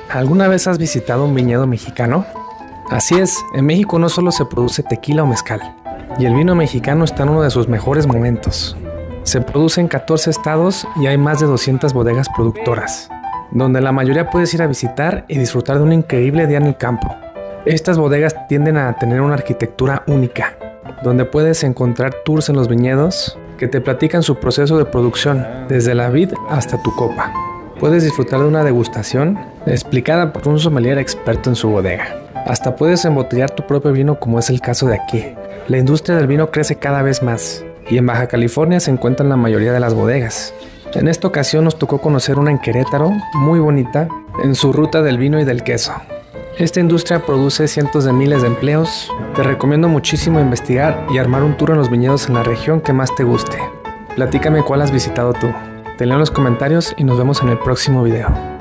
¿Alguna vez has visitado un viñedo mexicano? Así es, en México no solo se produce tequila o mezcal, y el vino mexicano está en uno de sus mejores momentos. Se produce en 14 estados y hay más de 200 bodegas productoras, donde la mayoría puedes ir a visitar y disfrutar de un increíble día en el campo. Estas bodegas tienden a tener una arquitectura única, donde puedes encontrar tours en los viñedos que te platican su proceso de producción, desde la vid hasta tu copa. Puedes disfrutar de una degustación explicada por un sommelier experto en su bodega. Hasta puedes embotellar tu propio vino, como es el caso de aquí. La industria del vino crece cada vez más y en Baja California se encuentran la mayoría de las bodegas. En esta ocasión nos tocó conocer una en Querétaro, muy bonita, en su ruta del vino y del queso. Esta industria produce cientos de miles de empleos. Te recomiendo muchísimo investigar y armar un tour en los viñedos en la región que más te guste. Platícame cuál has visitado tú. Te leo en los comentarios y nos vemos en el próximo video.